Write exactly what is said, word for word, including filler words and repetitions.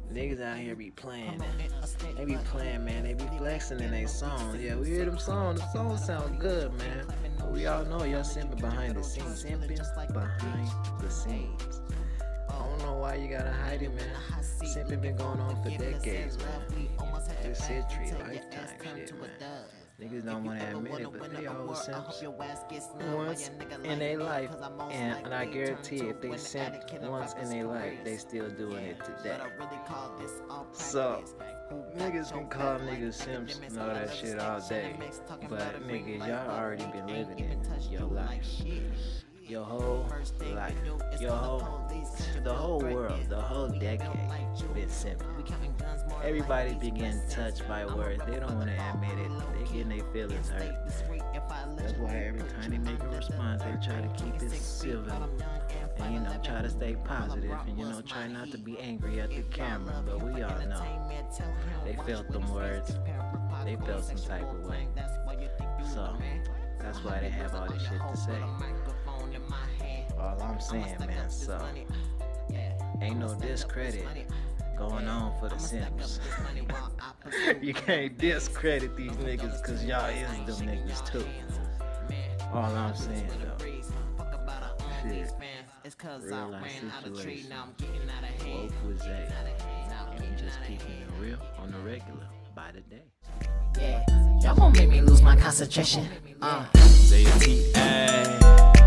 Niggas out here be playing it. They be playing, man. They be flexing in their songs. Yeah, we hear them songs. The songs sound good, man. But we all know y'all simping behind the scenes. Simping behind the scenes. I don't know why you gotta hide it, man. Simping been going on for decades, man. It's century, lifetime shit, man. Niggas don't want to admit it, but they all simps once in their life, and, and I guarantee if they simped once in their life, they still doing it today. So, niggas can call niggas simps and all that shit all day, but niggas, y'all already been living it your life. Your whole life, your whole, the whole world, the whole decade been simping. Everybody been getting touched by words. They don't want to admit it. They getting their feelings hurt. That's why every time they make a response, they try to keep it civil and, you know, try to stay positive and, you know, try not to be angry at the camera. But we all know they felt them words. They felt some type of way. So that's why they have all this shit to say. All I'm saying, man, so ain't no discredit going on for the simps. You can't discredit these niggas cause y'all is them niggas too. All I'm saying though, shit, real life situation, WokeWitZay, and we just keeping it real on the regular by the day. Yeah, y'all gon' make me lose my concentration. Uh. Zaya T A